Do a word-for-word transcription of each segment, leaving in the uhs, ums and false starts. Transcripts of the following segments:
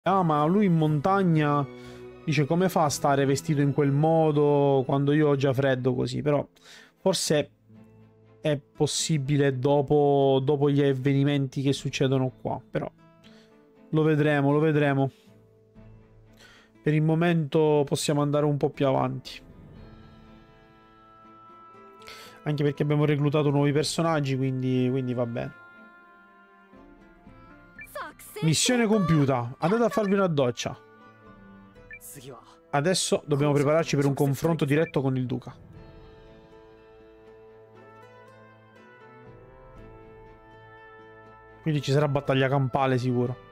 Ah, ma lui in montagna dice come fa a stare vestito in quel modo quando io ho già freddo così, però forse è possibile dopo, dopo gli avvenimenti che succedono qua, però lo vedremo, lo vedremo. Per il momento possiamo andare un po' più avanti. Anche perché abbiamo reclutato nuovi personaggi, quindi, quindi va bene. Missione compiuta. Andate a farvi una doccia. Adesso dobbiamo prepararci per un confronto diretto con il duca. Quindi ci sarà battaglia campale sicuro.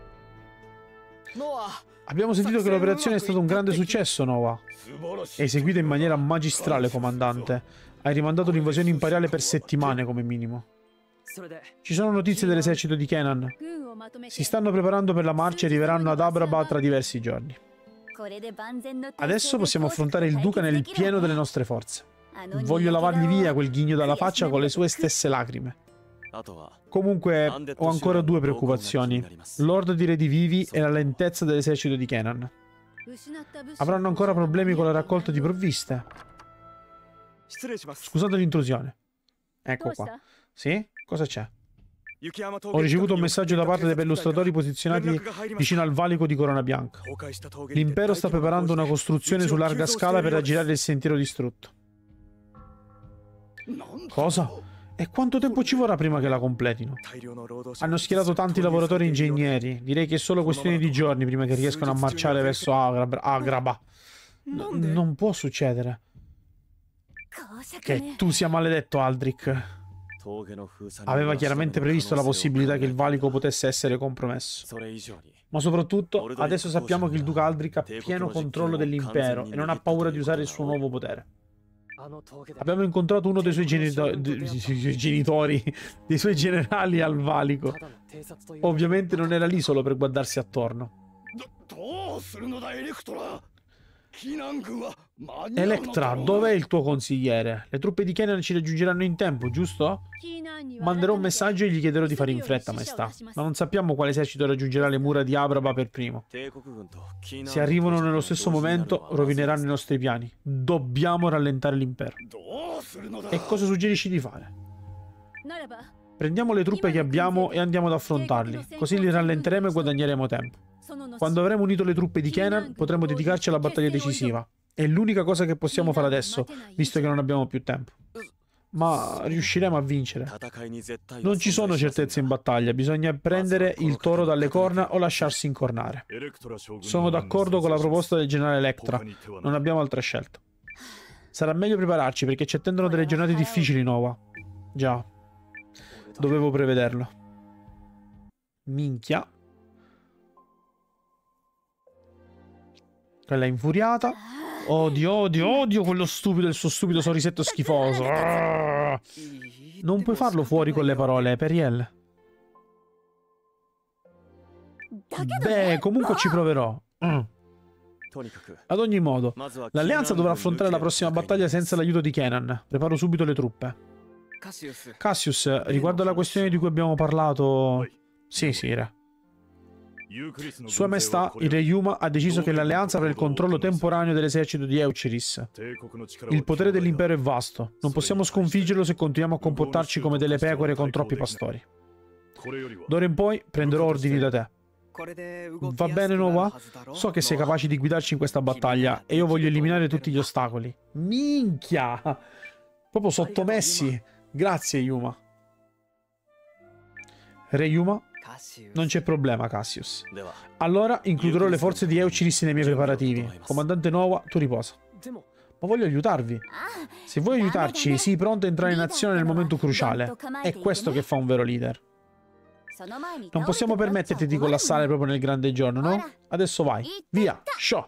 Abbiamo sentito che l'operazione è stato un grande successo, Noah. È eseguita in maniera magistrale, comandante. Hai rimandato l'invasione imperiale per settimane, come minimo. Ci sono notizie dell'esercito di Kenan. Si stanno preparando per la marcia e arriveranno ad Abraba tra diversi giorni. Adesso possiamo affrontare il duca nel pieno delle nostre forze. Voglio lavargli via quel ghigno dalla faccia con le sue stesse lacrime. Comunque, ho ancora due preoccupazioni. L'orda di redivivi e la lentezza dell'esercito di Kenan. Avranno ancora problemi con la raccolta di provviste. Scusate l'intrusione. Ecco qua. Sì? Cosa c'è? Ho ricevuto un messaggio da parte dei perlustratori posizionati vicino al valico di Corona Bianca. L'impero sta preparando una costruzione su larga scala per aggirare il sentiero distrutto. Cosa? E quanto tempo ci vorrà prima che la completino? Hanno schierato tanti lavoratori e ingegneri. Direi che è solo questione di giorni prima che riescano a marciare verso Agrab Agraba. N non può succedere. Che tu sia maledetto, Aldrich. Aveva chiaramente previsto la possibilità che il valico potesse essere compromesso. Ma soprattutto, adesso sappiamo che il duca Aldrich ha pieno controllo dell'impero e non ha paura di usare il suo nuovo potere. Abbiamo incontrato uno dei suoi genito genitori, dei suoi generali al valico. Ovviamente non era lì solo per guardarsi attorno. Electra, dov'è il tuo consigliere? Le truppe di Kenan ci raggiungeranno in tempo, giusto? Manderò un messaggio e gli chiederò di fare in fretta, maestà. Ma non sappiamo quale esercito raggiungerà le mura di Abraba per primo. Se arrivano nello stesso momento, rovineranno i nostri piani. Dobbiamo rallentare l'impero. E cosa suggerisci di fare? Prendiamo le truppe che abbiamo e andiamo ad affrontarli. Così li rallenteremo e guadagneremo tempo. Quando avremo unito le truppe di Kenan, potremo dedicarci alla battaglia decisiva. È l'unica cosa che possiamo fare adesso, visto che non abbiamo più tempo. Ma riusciremo a vincere. Non ci sono certezze in battaglia, bisogna prendere il toro dalle corna o lasciarsi incornare. Sono d'accordo con la proposta del generale Electra, non abbiamo altra scelta. Sarà meglio prepararci perché ci attendono delle giornate difficili, Noah. Già, dovevo prevederlo. Minchia. Quella è infuriata. Odio, odio, odio quello stupido, il suo stupido sorrisetto schifoso. Arrgh. Non puoi farlo fuori con le parole, Periel. Beh, comunque ci proverò. Mm. Ad ogni modo, l'alleanza dovrà affrontare la prossima battaglia senza l'aiuto di Kenan. Preparo subito le truppe. Cassius, riguardo alla questione di cui abbiamo parlato... Sì, sì, re. Sua Maestà, il Re Yuma, ha deciso che l'alleanza avrà il controllo temporaneo dell'esercito di Euceris. Il potere dell'impero è vasto. Non possiamo sconfiggerlo se continuiamo a comportarci come delle pecore con troppi pastori. D'ora in poi prenderò ordini da te. Va bene, Noah? So che sei capace di guidarci in questa battaglia e io voglio eliminare tutti gli ostacoli. Minchia! Proprio sottomessi. Grazie, Yuma. Re Yuma? Non c'è problema, Cassius. Allora includerò le forze di Euceris nei miei preparativi. Comandante Noah, tu riposa. Ma voglio aiutarvi. Se vuoi aiutarci, sii pronto a entrare in azione nel momento cruciale. È questo che fa un vero leader. Non possiamo permetterti di collassare proprio nel grande giorno, no? Adesso vai. Via. Show.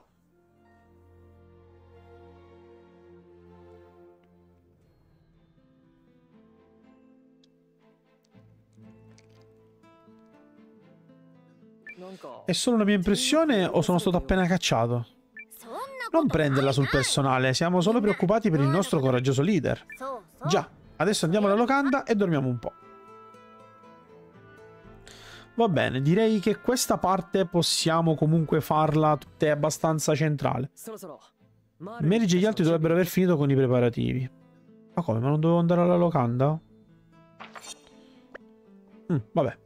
È solo una mia impressione o sono stato appena cacciato? Non prenderla sul personale, siamo solo preoccupati per il nostro coraggioso leader. Già, adesso andiamo alla locanda e dormiamo un po'. Va bene, direi che questa parte possiamo comunque farla tutta abbastanza centrale. Merige e gli altri dovrebbero aver finito con i preparativi. Ma come? Ma non dovevo andare alla locanda? Mm, vabbè.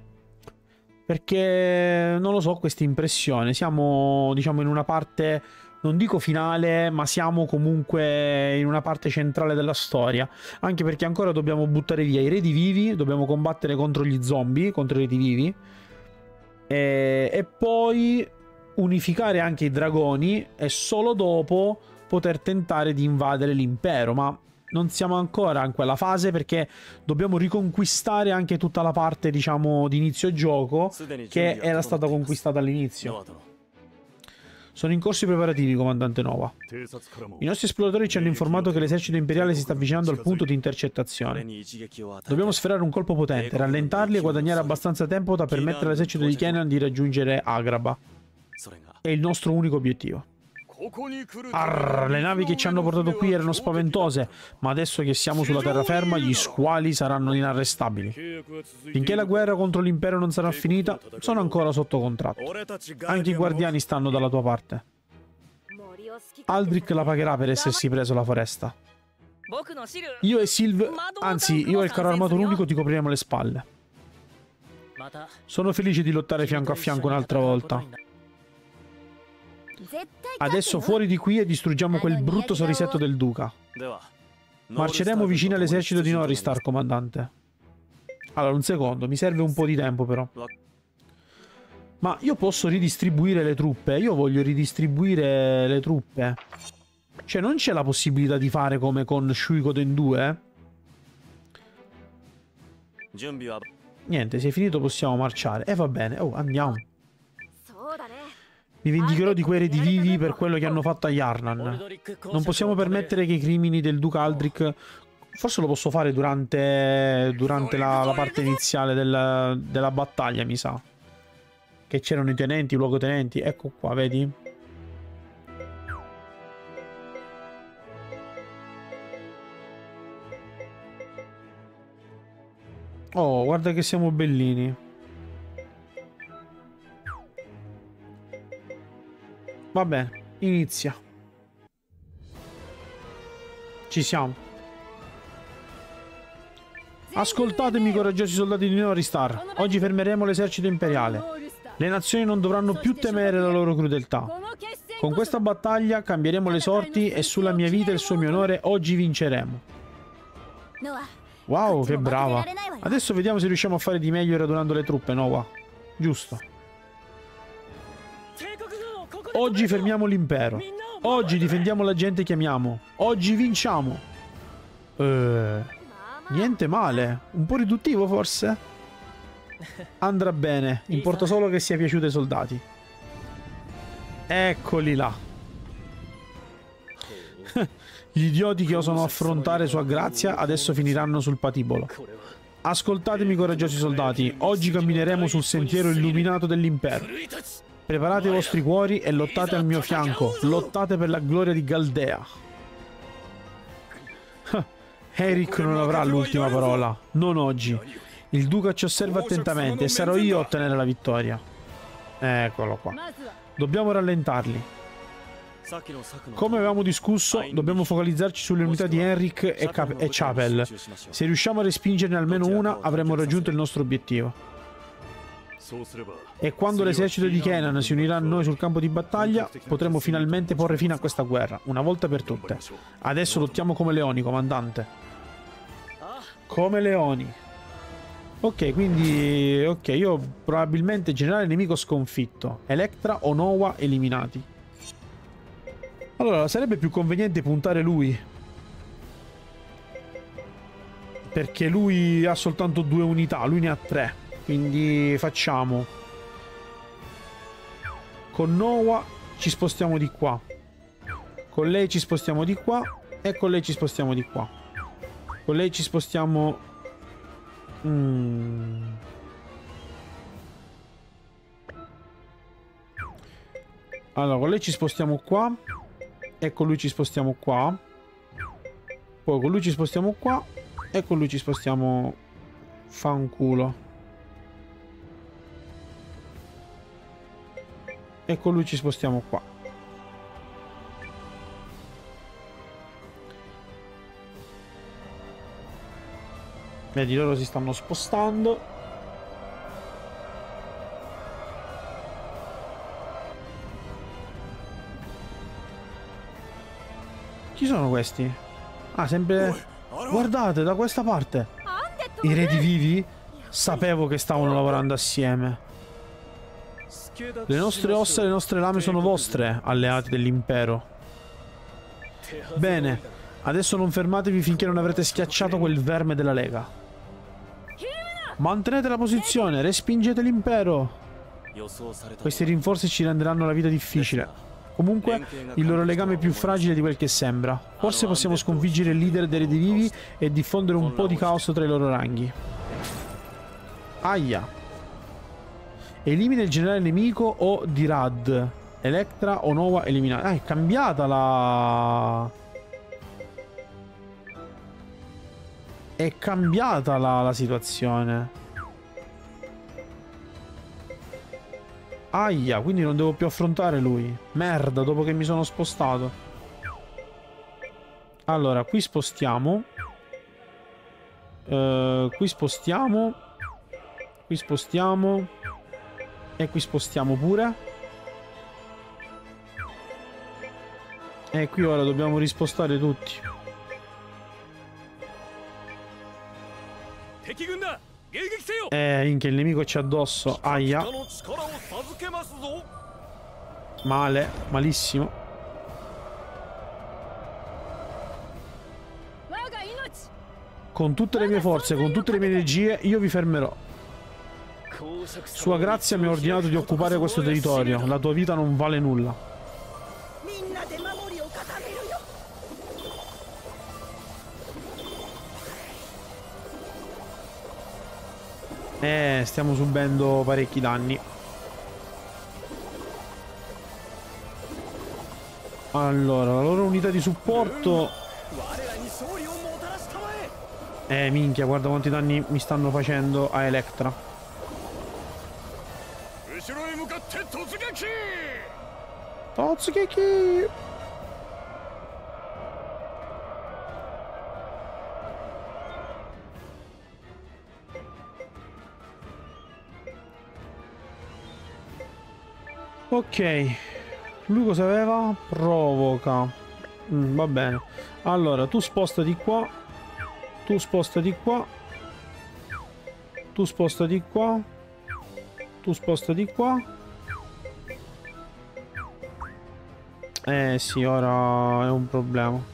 Perché non lo so, questa impressione. Siamo, diciamo, in una parte, non dico finale, ma siamo comunque in una parte centrale della storia. Anche perché ancora dobbiamo buttare via i reti vivi, dobbiamo combattere contro gli zombie, contro i reti vivi. E, e poi unificare anche i dragoni e solo dopo poter tentare di invadere l'impero. Ma non siamo ancora in quella fase perché dobbiamo riconquistare anche tutta la parte, diciamo, di inizio gioco che era stata conquistata all'inizio. Sono in corso i preparativi, comandante Nova. I nostri esploratori ci hanno informato che l'esercito imperiale si sta avvicinando al punto di intercettazione. Dobbiamo sferrare un colpo potente, rallentarli e guadagnare abbastanza tempo da permettere all'esercito di Kenan di raggiungere Agrabah. È il nostro unico obiettivo. Arr, le navi che ci hanno portato qui erano spaventose, ma adesso che siamo sulla terraferma gli squali saranno inarrestabili. Finché la guerra contro l'impero non sarà finita, sono ancora sotto contratto. Anche i guardiani stanno dalla tua parte. Aldrich la pagherà per essersi preso la foresta. Io e Sylve, anzi io e il carro armato unico ti copriremo le spalle. Sono felice di lottare fianco a fianco un'altra volta. Adesso fuori di qui e distruggiamo quel brutto sorrisetto del duca. Marceremo vicino all'esercito di Norristar, comandante. Allora, un secondo, mi serve un po' di tempo però. Ma io posso ridistribuire le truppe? Io voglio ridistribuire le truppe. Cioè, non c'è la possibilità di fare come con Shuikoden due? Niente, se è finito possiamo marciare. E eh, va bene, oh, andiamo. Mi vendicherò di quei reti vivi per quello che hanno fatto a Yarnan. Non possiamo permettere che i crimini del duca Aldrich... Forse lo posso fare durante, durante la, la parte iniziale del, della battaglia, mi sa. Che c'erano i tenenti, i luogotenenti. Ecco qua, vedi? Oh, guarda che siamo bellini. Va bene, inizia. Ci siamo. Ascoltatemi, coraggiosi soldati di Norristar. Oggi fermeremo l'esercito imperiale. Le nazioni non dovranno più temere la loro crudeltà. Con questa battaglia cambieremo le sorti e sulla mia vita e il suo mio onore oggi vinceremo. Wow, che brava. Adesso vediamo se riusciamo a fare di meglio radunando le truppe, Nowa. Giusto. Oggi fermiamo l'impero. Oggi difendiamo la gente che amiamo. Oggi vinciamo. Eh, niente male. Un po' riduttivo forse? Andrà bene. Importa solo che sia piaciuto ai soldati. Eccoli là. Gli idioti che osano affrontare Sua Grazia adesso finiranno sul patibolo. Ascoltatemi, coraggiosi soldati. Oggi cammineremo sul sentiero illuminato dell'impero. Preparate i vostri cuori e lottate al mio fianco. Lottate per la gloria di Galdea. Eric non avrà l'ultima parola. Non oggi. Il duca ci osserva attentamente e sarò io a ottenere la vittoria. Eccolo qua. Dobbiamo rallentarli. Come avevamo discusso, dobbiamo focalizzarci sulle unità di Henrik e, Cap e Chapel. Se riusciamo a respingerne almeno una, avremo raggiunto il nostro obiettivo. E quando l'esercito di Kenan si unirà a noi sul campo di battaglia, potremo finalmente porre fine a questa guerra, una volta per tutte. Adesso lottiamo come leoni, comandante. Come leoni. Ok, quindi... Ok, io probabilmente generale nemico sconfitto. Electra o Nowa eliminati. Allora, sarebbe più conveniente puntare lui. Perché lui ha soltanto due unità, lui ne ha tre. Quindi facciamo. Con Nowa ci spostiamo di qua. Con lei ci spostiamo di qua. E con lei ci spostiamo di qua. Con lei ci spostiamo... Mm. Allora, con lei ci spostiamo qua. E con lui ci spostiamo qua. Poi con lui ci spostiamo qua. E con lui ci spostiamo... Fanculo. E con lui ci spostiamo qua. Vedi, loro si stanno spostando. Chi sono questi? Ah, sempre... Guardate, da questa parte. I reti vivi? Sapevo che stavano lavorando assieme. Le nostre ossa e le nostre lame sono vostre, alleati dell'impero. Bene, adesso non fermatevi finché non avrete schiacciato quel verme della Lega. Mantenete la posizione, respingete l'impero. Questi rinforzi ci renderanno la vita difficile. Comunque, il loro legame è più fragile di quel che sembra. Forse possiamo sconfiggere il leader dei reti vivi e diffondere un po' di caos tra i loro ranghi. Aia. Elimina il generale nemico o di Rad. Electra o Nova eliminata. Ah, è cambiata la... È cambiata la, la situazione. Aia, quindi non devo più affrontare lui. Merda, dopo che mi sono spostato. Allora, qui spostiamo. Uh, qui spostiamo. Qui spostiamo. E qui spostiamo pure. E qui ora dobbiamo rispostare tutti. Eh, minchia, il nemico c'è addosso. Aia. Male, malissimo. Con tutte le mie forze, con tutte le mie energie, io vi fermerò. Sua grazia mi ha ordinato di occupare questo territorio. La tua vita non vale nulla. Eh, stiamo subendo parecchi danni. Allora, la loro unità di supporto. Eh, minchia, guarda quanti danni mi stanno facendo a Electra. Totsugeki! Ok, lui cosa aveva? Provoca. Mm, va bene. Allora, tu spostati qua. Tu spostati qua. Tu spostati qua. Tu spostati qua. Eh sì, ora è un problema.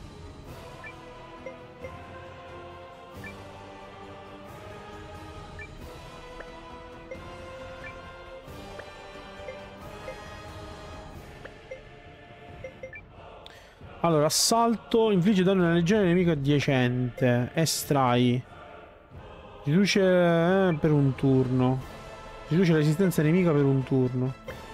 Allora, assalto, infligge danno alla legione nemica adiacente. Estrai. Riduce eh, per un turno. Riduce la resistenza nemica per un turno.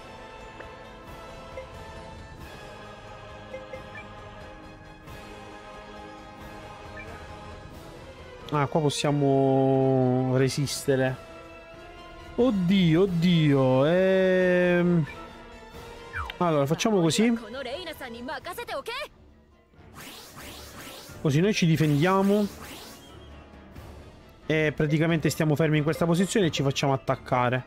Ah, qua possiamo resistere. Oddio, oddio. Ehm... Allora, facciamo così. Così noi ci difendiamo. E praticamente stiamo fermi in questa posizione e ci facciamo attaccare.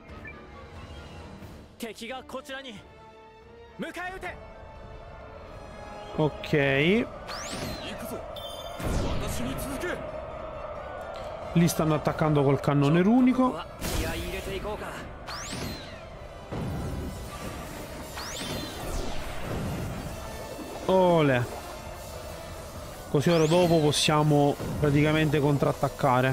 Ok. Lì stanno attaccando col cannone runico. Ole. Così ora dopo possiamo praticamente contrattaccare.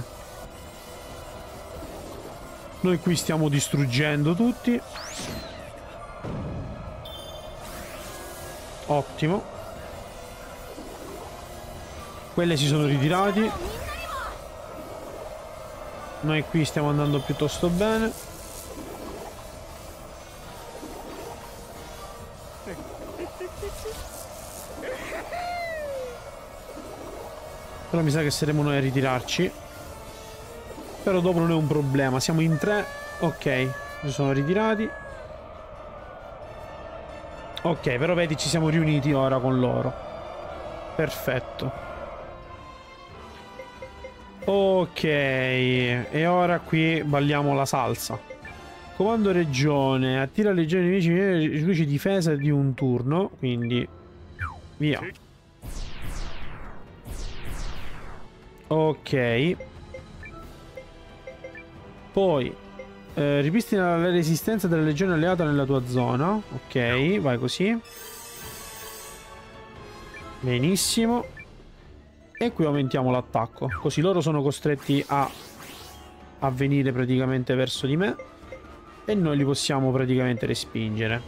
Noi qui stiamo distruggendo tutti. Ottimo. Quelle si sono ritirati. Noi qui stiamo andando piuttosto bene. Però mi sa che saremo noi a ritirarci. Però dopo non è un problema. Siamo in tre. Ok, si sono ritirati. Ok, però vedi, ci siamo riuniti ora con loro. Perfetto. Ok, e ora qui balliamo la salsa. Comando regione, attira legioni nemici, riduce difesa di un turno, quindi via. Ok. Poi eh, ripristina la resistenza della legione alleata nella tua zona. Ok, vai così. Benissimo. E qui aumentiamo l'attacco, così loro sono costretti a, a venire praticamente verso di me e noi li possiamo praticamente respingere.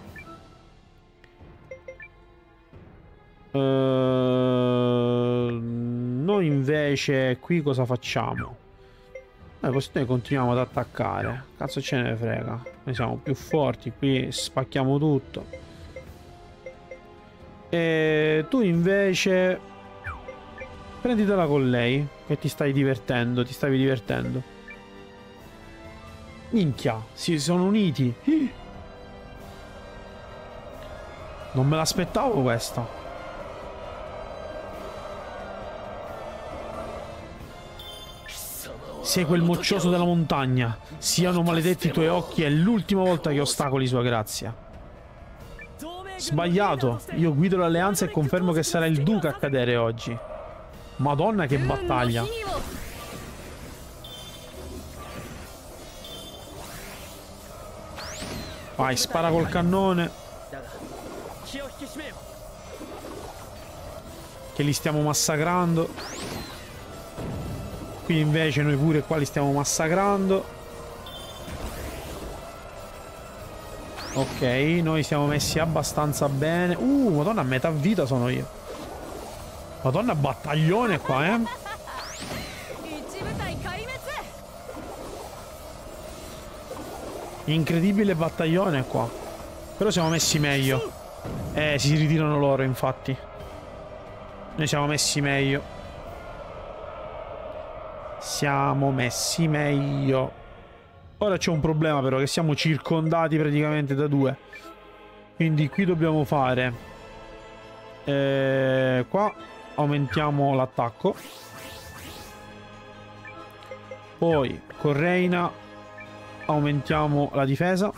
Uh, noi invece qui cosa facciamo? Noi, noi continuiamo ad attaccare. Cazzo ce ne frega. Noi siamo più forti, qui spacchiamo tutto. E tu invece prenditela con lei, che ti stai divertendo, ti stavi divertendo. Minchia, si sono uniti. Non me l'aspettavo questa. Sei quel moccioso della montagna. Siano maledetti i tuoi occhi, è l'ultima volta che ostacoli sua grazia. Sbagliato. Io guido l'alleanza e confermo che sarà il duca a cadere oggi. Madonna che battaglia. Vai, spara col cannone. Che li stiamo massacrando. Qui invece noi pure qua li stiamo massacrando. Ok, noi siamo messi abbastanza bene. Uh, madonna, a metà vita sono io. Madonna, battaglione qua, eh. Incredibile battaglione qua. Però siamo messi meglio. Eh, si ritirano loro, infatti. Noi siamo messi meglio. Siamo messi meglio. Ora c'è un problema però, che siamo circondati praticamente da due. Quindi qui dobbiamo fare eh, qua aumentiamo l'attacco. Poi con Reina aumentiamo la difesa.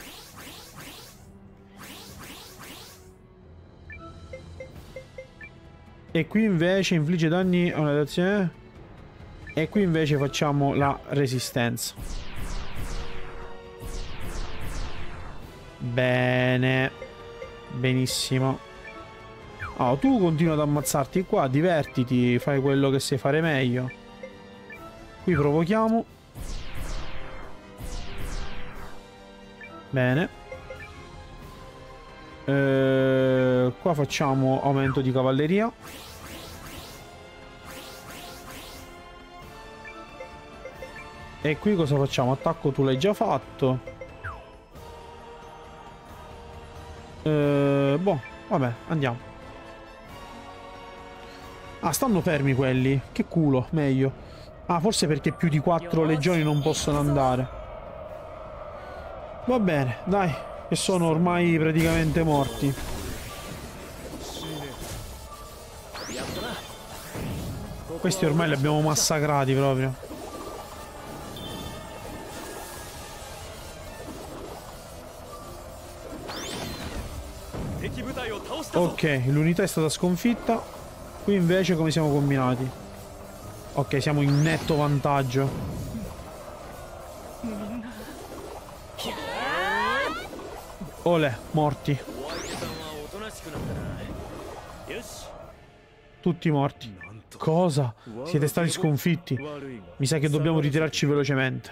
E qui invece infligge danni a una reazione. E qui invece facciamo la resistenza. Bene. Benissimo. Oh, tu continua ad ammazzarti qua, divertiti, fai quello che sai fare meglio. Qui provochiamo. Bene. Eh, qua facciamo aumento di cavalleria. E qui cosa facciamo? Attacco tu l'hai già fatto. Eh, boh, vabbè, andiamo. Ah, stanno fermi quelli. Che culo, meglio. Ah, forse perché più di quattro legioni non possono andare. Va bene, dai, che sono ormai praticamente morti. Questi ormai li abbiamo massacrati proprio. Ok, l'unità è stata sconfitta. Qui invece come siamo combinati? Ok, siamo in netto vantaggio. Olè, morti. Tutti morti. Cosa? Siete stati sconfitti. Mi sa che dobbiamo ritirarci velocemente.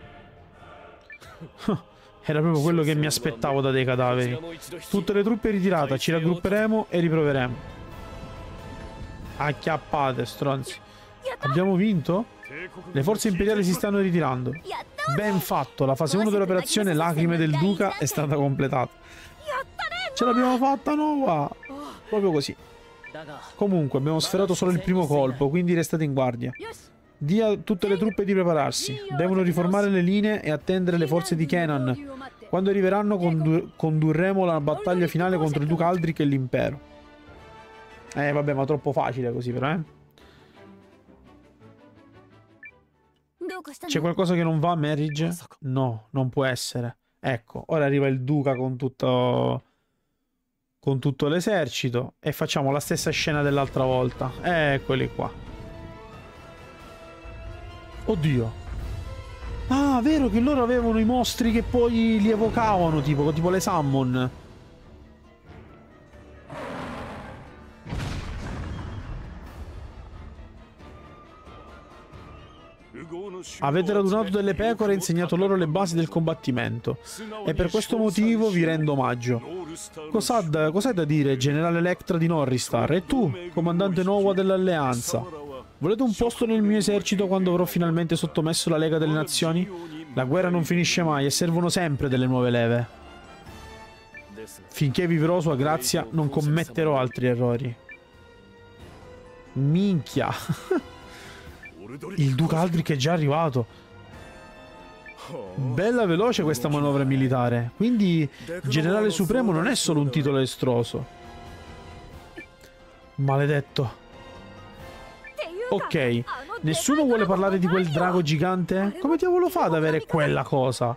Era proprio quello che mi aspettavo da dei cadaveri. Tutte le truppe ritirate, ci raggrupperemo e riproveremo. Acchiappate, stronzi. Abbiamo vinto? Le forze imperiali si stanno ritirando. Ben fatto, la fase uno dell'operazione Lacrime del Duca è stata completata. Ce l'abbiamo fatta, Nova! Proprio così. Comunque, abbiamo sferato solo il primo colpo, quindi restate in guardia. Dì a tutte le truppe di prepararsi. Devono riformare le linee e attendere le forze di Kenan. Quando arriveranno condu condurremo la battaglia finale contro il Duca Aldrich e l'impero. Eh vabbè, ma troppo facile così però, eh. C'è qualcosa che non va, Marriage? No, non può essere. Ecco, ora arriva il Duca con tutto... con tutto l'esercito e facciamo la stessa scena dell'altra volta. Eccoli qua. Oddio. Ah, vero che loro avevano i mostri che poi li evocavano, tipo, tipo le summon. Avete radunato delle pecore e insegnato loro le basi del combattimento. E per questo motivo vi rendo omaggio. Cos'ha cos'hai da dire, generale Electra di Norristar? E tu, comandante Nowa dell'Alleanza? Volete un posto nel mio esercito quando avrò finalmente sottomesso la Lega delle Nazioni? La guerra non finisce mai e servono sempre delle nuove leve. Finché vivrò sua grazia, non commetterò altri errori. Minchia. Il Duca Aldrich è già arrivato. Bella veloce questa manovra militare. Quindi Generale Supremo non è solo un titolo estroso. Maledetto. Ok, nessuno vuole parlare di quel drago gigante? Come diavolo fa ad avere quella cosa?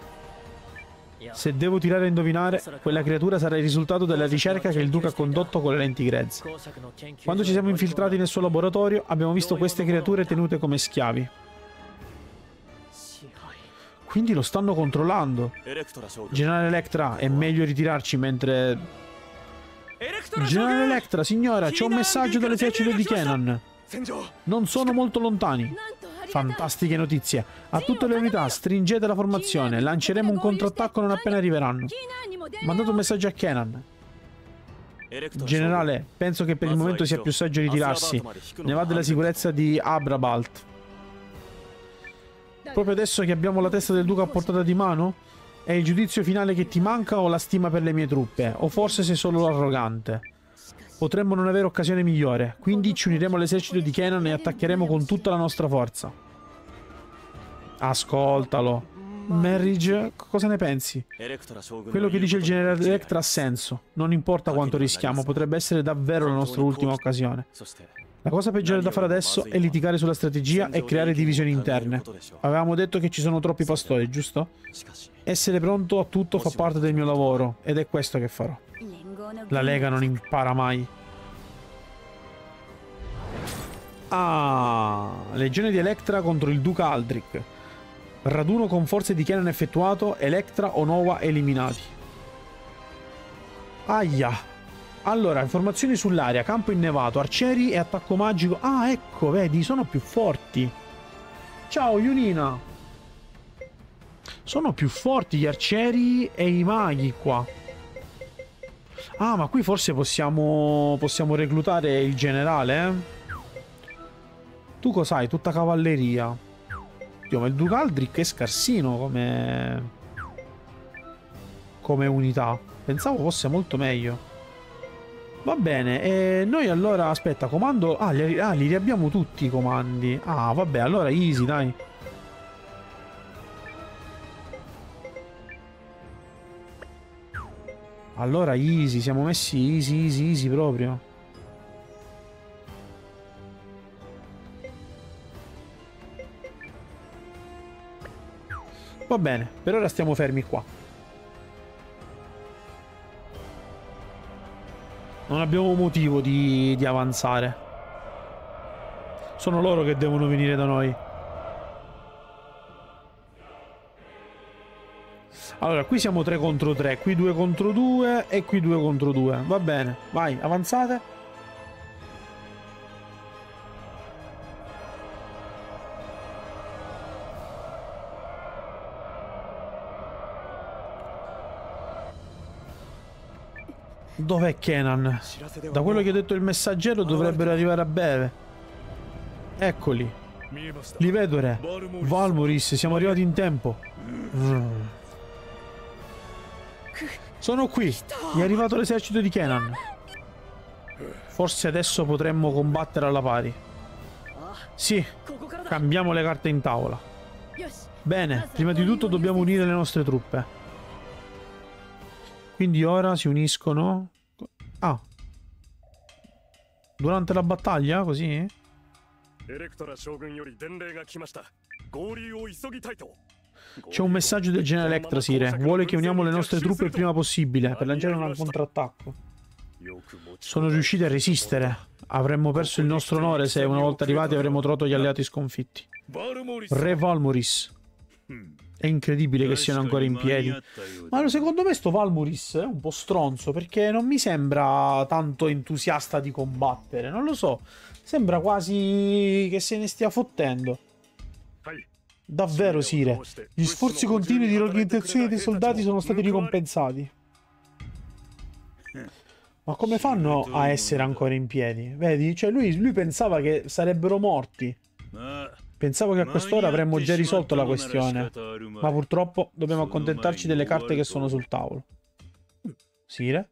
Se devo tirare a indovinare, quella creatura sarà il risultato della ricerca che il Duca ha condotto con le lenti grezze. Quando ci siamo infiltrati nel suo laboratorio, abbiamo visto queste creature tenute come schiavi. Quindi lo stanno controllando. Generale Electra, è meglio ritirarci mentre... Generale Electra, signora, c'è un messaggio dall'esercito di Kenan. Non sono molto lontani. Fantastiche notizie. A tutte le unità, stringete la formazione. Lanceremo un contrattacco non appena arriveranno. Mandate un messaggio a Kenan. Generale, penso che per il momento sia più saggio ritirarsi. Ne va della sicurezza di Abrabalt. Proprio adesso che abbiamo la testa del Duca a portata di mano? È il giudizio finale che ti manca o la stima per le mie truppe? O forse sei solo arrogante? Potremmo non avere occasione migliore, quindi ci uniremo all'esercito di Kenan e attaccheremo con tutta la nostra forza. Ascoltalo. Marriage, cosa ne pensi? Quello che dice il generale Electra ha senso. Non importa quanto rischiamo, potrebbe essere davvero la nostra ultima occasione. La cosa peggiore da fare adesso è litigare sulla strategia e creare divisioni interne. Avevamo detto che ci sono troppi pastori, giusto? Essere pronto a tutto fa parte del mio lavoro, ed è questo che farò. La Lega non impara mai. Ah, legione di Electra contro il Duca Aldrich. Raduno con forze di Kenan effettuato, Electra o Nowa eliminati. Aia. Allora, informazioni sull'area, campo innevato, arcieri e attacco magico. Ah, ecco, vedi, sono più forti. Ciao, Yunina. Sono più forti gli arcieri e i maghi qua. Ah, ma qui forse possiamo possiamo reclutare il generale, eh? Tu cos'hai? Tutta cavalleria. Dio, ma il Duca Aldrich è scarsino come... come unità. Pensavo fosse molto meglio. Va bene, e noi allora... Aspetta, comando... Ah li, ah, li riabbiamo tutti i comandi. Ah, vabbè, allora easy, dai. Allora easy, siamo messi easy, easy, easy proprio. Va bene, per ora stiamo fermi qua. Non abbiamo motivo di, di avanzare. Sono loro che devono venire da noi. Allora, qui siamo tre contro tre, qui due contro due e qui due contro due. Va bene, vai, avanzate. Dov'è Kenan? Da quello che ha detto il messaggero dovrebbero arrivare a breve. Eccoli. Li vedo, re. Valmoris, siamo arrivati in tempo. Mm. Sono qui. È arrivato l'esercito di Kenan. Forse adesso potremmo combattere alla pari. Sì, cambiamo le carte in tavola. Bene, prima di tutto dobbiamo unire le nostre truppe. Quindi ora si uniscono... Ah. Durante la battaglia, così? C'è un messaggio del generale Electra, Sire. Vuole che uniamo le nostre truppe il prima possibile per lanciare un contrattacco. Sono riusciti a resistere. Avremmo perso il nostro onore se una volta arrivati avremmo trovato gli alleati sconfitti. Re Valmuris. È incredibile che siano ancora in piedi. Ma secondo me sto Valmuris è un po' stronzo, perché non mi sembra tanto entusiasta di combattere. Non lo so. Sembra quasi che se ne stia fottendo. Davvero, Sire. Gli sforzi continui di riorganizzazione dei soldati sono stati ricompensati. Ma come fanno a essere ancora in piedi? Vedi? Cioè lui, lui pensava che sarebbero morti. Pensavo che a quest'ora avremmo già risolto la questione. Ma purtroppo dobbiamo accontentarci delle carte che sono sul tavolo. Sire?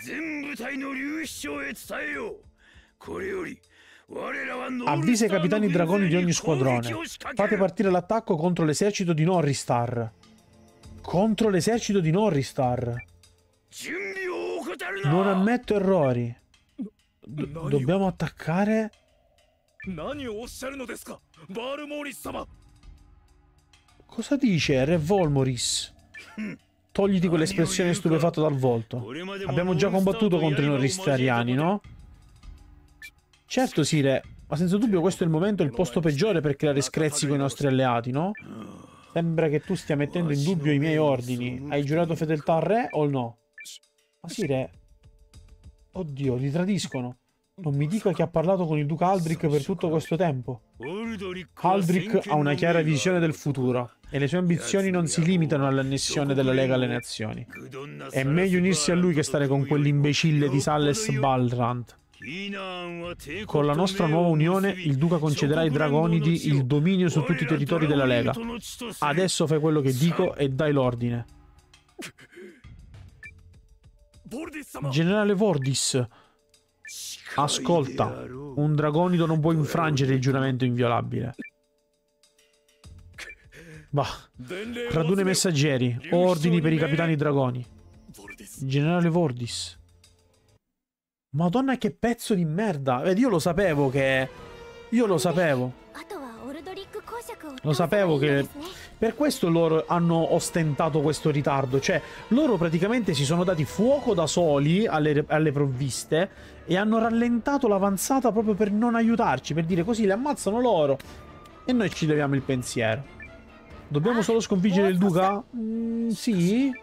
Avvisa i capitani dragoni di ogni squadrone. Fate partire l'attacco contro l'esercito di Norristar. Contro l'esercito di Norristar. Non ammetto errori. Do- dobbiamo attaccare... Cosa dice Re Volmoris? Togliti quell'espressione stupefatta dal volto. Abbiamo già combattuto contro i norristariani, no? Certo, Sire, ma senza dubbio questo è il momento e il posto peggiore per creare screzi con i nostri alleati, no? Sembra che tu stia mettendo in dubbio i miei ordini. Hai giurato fedeltà al re o no? Ma Sire... Oddio, li tradiscono. Non mi dica che ha parlato con il duca Aldrich per tutto questo tempo. Aldrich ha una chiara visione del futuro e le sue ambizioni non si limitano all'annessione della Lega alle Nazioni. È meglio unirsi a lui che stare con quell'imbecille di Salles Balrand. Con la nostra nuova unione, il duca concederà ai Dragonidi il dominio su tutti i territori della Lega. Adesso fai quello che dico e dai l'ordine. Generale Vordis, ascolta, un dragonido non può infrangere il giuramento inviolabile. Bah, raduna i messaggeri, ordini per i capitani dragoni. Generale Vordis. Madonna che pezzo di merda. Vedi, io lo sapevo che... Io lo sapevo. Lo sapevo che... Per questo loro hanno ostentato questo ritardo. Cioè, loro praticamente si sono dati fuoco da soli alle, alle provviste e hanno rallentato l'avanzata proprio per non aiutarci. Per dire così, le ammazzano loro e noi ci leviamo il pensiero. Dobbiamo solo sconfiggere il duca? Mm, sì?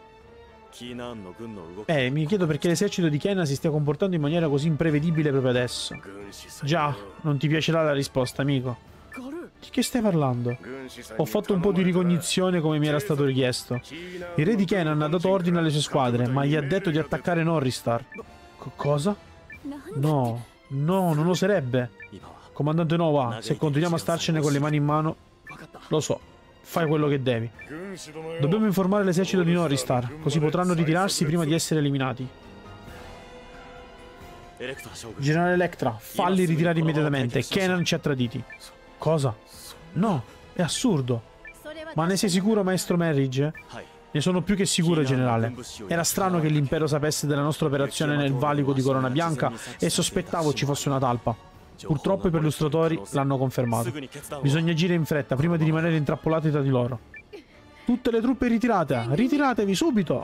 Eh, mi chiedo perché l'esercito di Kena si stia comportando in maniera così imprevedibile proprio adesso. Già, non ti piacerà la risposta, amico. Di che stai parlando? Ho fatto un po' di ricognizione come mi era stato richiesto. Il re di Kenan ha dato ordine alle sue squadre, ma gli ha detto di attaccare Norristar. C- cosa? No, no, non lo sarebbe. Comandante Nova, se continuiamo a starcene con le mani in mano... Lo so, fai quello che devi. Dobbiamo informare l'esercito di Norristar, così potranno ritirarsi prima di essere eliminati. Generale Electra, falli ritirare immediatamente. Kenan ci ha traditi. Cosa? No, è assurdo. Ma ne sei sicuro, maestro Merridge? Ne sono più che sicuro, generale. Era strano che l'impero sapesse della nostra operazione nel valico di Corona Bianca e sospettavo ci fosse una talpa. Purtroppo i perlustratori l'hanno confermato. Bisogna agire in fretta prima di rimanere intrappolati tra di loro. Tutte le truppe ritirate! Ritiratevi subito!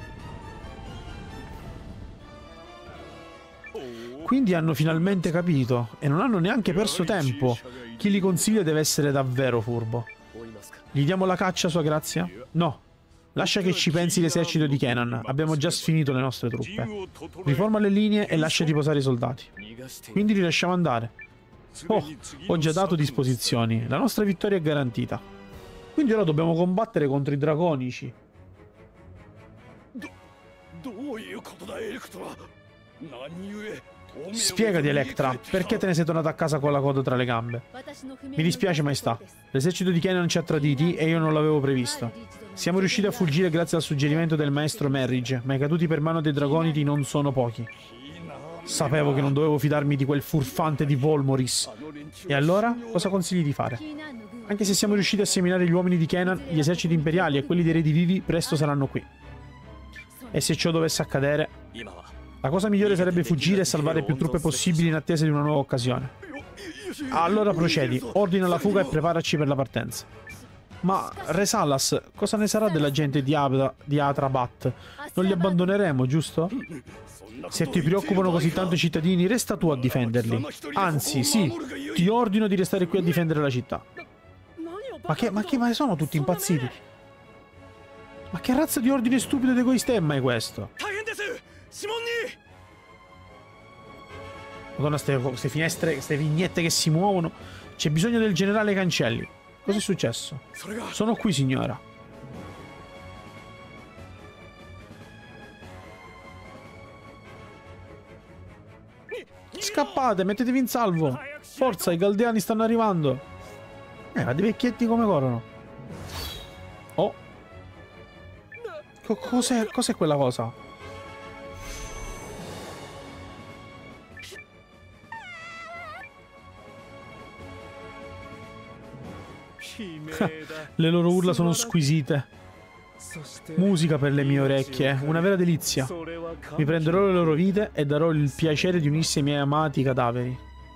Quindi hanno finalmente capito e non hanno neanche perso tempo. Chi li consiglia deve essere davvero furbo. Gli diamo la caccia, sua grazia? No. Lascia che ci pensi l'esercito di Kenan. Abbiamo già sfinito le nostre truppe. Riforma le linee e lascia riposare i soldati. Quindi li lasciamo andare. Oh, ho già dato disposizioni. La nostra vittoria è garantita. Quindi ora dobbiamo combattere contro i dragonici. Spiegati, Electra, perché te ne sei tornata a casa con la coda tra le gambe? Mi dispiace, maestà. L'esercito di Kenan ci ha traditi e io non l'avevo previsto. Siamo riusciti a fuggire grazie al suggerimento del maestro Merridge, ma i caduti per mano dei dragonidi non sono pochi. Sapevo che non dovevo fidarmi di quel furfante di Volmoris. E allora, cosa consigli di fare? Anche se siamo riusciti a seminare gli uomini di Kenan, gli eserciti imperiali e quelli dei re di Vivi presto saranno qui. E se ciò dovesse accadere? La cosa migliore sarebbe fuggire e salvare più truppe possibili in attesa di una nuova occasione. Allora procedi, ordina la fuga e preparaci per la partenza. Ma, Re Sallas, cosa ne sarà della gente di, Abra, di Atrabat? Non li abbandoneremo, giusto? Se ti preoccupano così tanto i cittadini, resta tu a difenderli. Anzi, sì, ti ordino di restare qui a difendere la città. Ma che, ma che ma sono tutti impazziti? Ma che razza di ordine stupido ed egoistemma è questo? Madonna, queste finestre, queste vignette che si muovono. C'è bisogno del generale Cancelli. Cos'è successo? Sono qui, signora. Scappate, mettetevi in salvo. Forza, i galdeani stanno arrivando. Eh, ma dei vecchietti come corrono. Oh. Cos'è cos'è quella cosa? Le loro urla sono squisite. Musica per le mie orecchie, una vera delizia. Mi prenderò le loro vite e darò il piacere di unirsi ai miei amati cadaveri.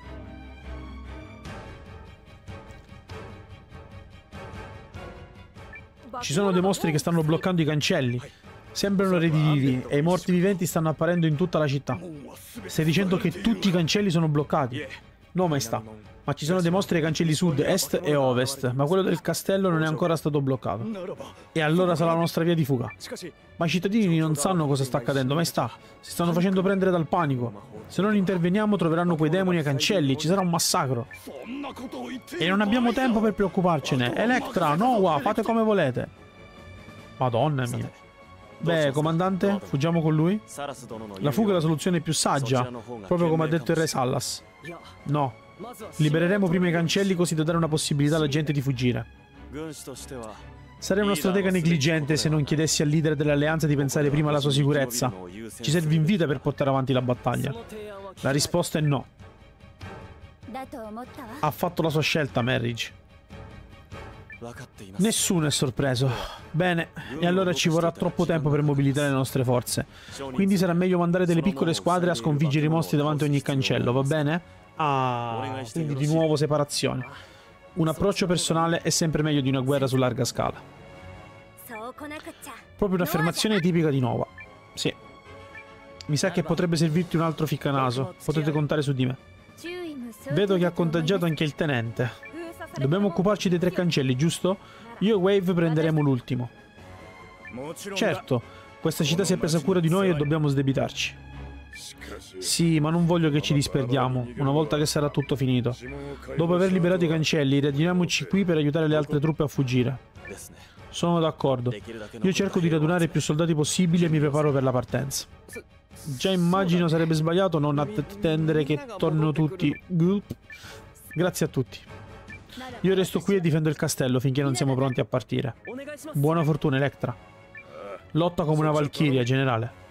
Ci sono dei mostri che stanno bloccando i cancelli. Sembrano redivivi e i morti viventi stanno apparendo in tutta la città. Stai dicendo che tutti i cancelli sono bloccati? No, maestà. Ma ci sono dei mostri ai cancelli sud, est e ovest, ma quello del castello non è ancora stato bloccato. E allora sarà la nostra via di fuga. Ma i cittadini non sanno cosa sta accadendo, maestà. Si stanno facendo prendere dal panico. Se non interveniamo troveranno quei demoni ai cancelli e ci sarà un massacro. E non abbiamo tempo per preoccuparcene. Electra, Noah, fate come volete. Madonna mia. Beh, comandante, fuggiamo con lui? La fuga è la soluzione più saggia, proprio come ha detto il re Sallas. No. Libereremo prima i cancelli così da dare una possibilità alla gente di fuggire. Sarei una stratega negligente se non chiedessi al leader dell'alleanza di pensare prima alla sua sicurezza. Ci serve in vita per portare avanti la battaglia. La risposta è no. Ha fatto la sua scelta, Marriage. Nessuno è sorpreso. Bene, e allora ci vorrà troppo tempo per mobilitare le nostre forze. Quindi sarà meglio mandare delle piccole squadre a sconfiggere i mostri davanti a ogni cancello, va bene? Ah, quindi di nuovo separazione. Un approccio personale è sempre meglio di una guerra su larga scala. Proprio un'affermazione tipica di Noah. Sì. Mi sa che potrebbe servirti un altro ficcanaso. Potete contare su di me. Vedo che ha contagiato anche il tenente. Dobbiamo occuparci dei tre cancelli, giusto? Io e Wave prenderemo l'ultimo. Certo, questa città si è presa cura di noi e dobbiamo sdebitarci. Sì, ma non voglio che ci disperdiamo, una volta che sarà tutto finito. Dopo aver liberato i cancelli, raduniamoci qui per aiutare le altre truppe a fuggire. Sono d'accordo. Io cerco di radunare più soldati possibili e mi preparo per la partenza. Già immagino sarebbe sbagliato non attendere che tornino tutti. Grazie a tutti. Io resto qui e difendo il castello finché non siamo pronti a partire. Buona fortuna, Electra. Lotta come una valchiria, generale.